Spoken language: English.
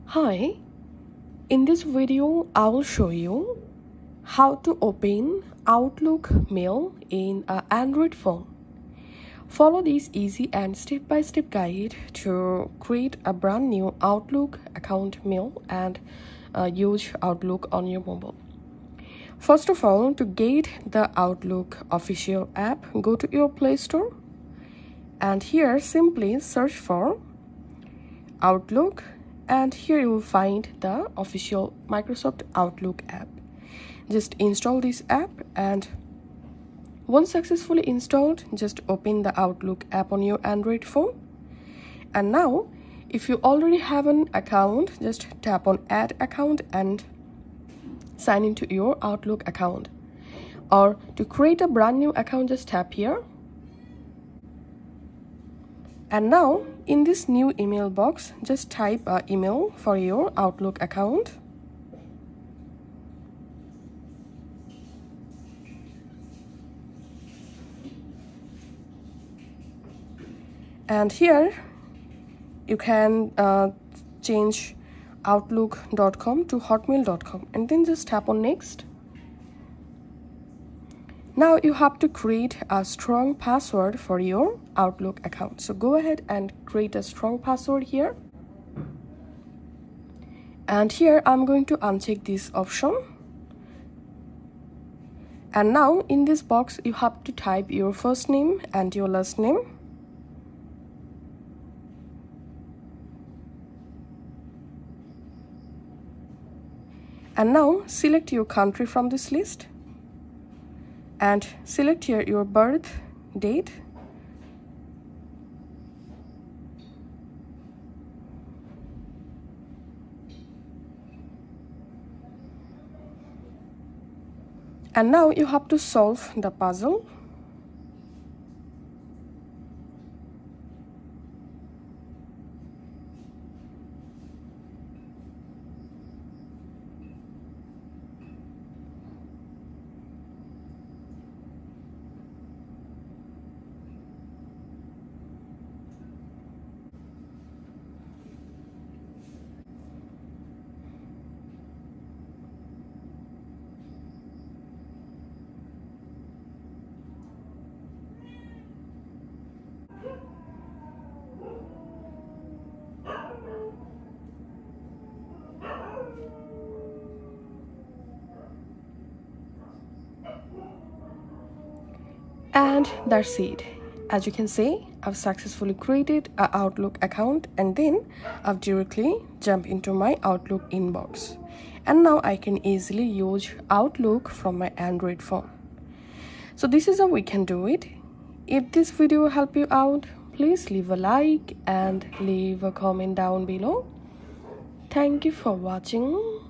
Hi, in this video I will show you how to open Outlook Mail in an Android phone. Follow this easy and step-by-step guide to create a brand new Outlook account mail and use Outlook on your mobile. First of all, to get the Outlook official app, go to your Play Store and here simply search for Outlook, and here you will find the official Microsoft Outlook app. Just install this app, and once successfully installed, just open the Outlook app on your Android phone. And now if you already have an account, just tap on add account and sign into your Outlook account. Or to create a brand new account, just tap here. And now in this new email box, just type an email for your Outlook account. And here you can change outlook.com to hotmail.com and then just tap on next. Now you have to create a strong password for your Outlook account. So go ahead and create a strong password here. And here I'm going to uncheck this option. And now in this box you have to type your first name and your last name. And now select your country from this list. And select here your birth date. And now you have to solve the puzzle. And that's it. As you can see, I've successfully created an Outlook account and then I've directly jumped into my Outlook inbox. And now I can easily use Outlook from my Android phone. So this is how we can do it. If this video helped you out, please leave a like and leave a comment down below. Thank you for watching.